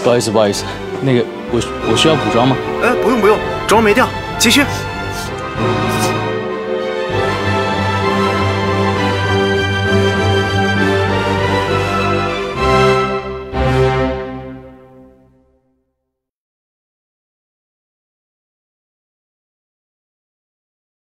不好意思，那个我需要补妆吗？ 不用，妆没掉，继续。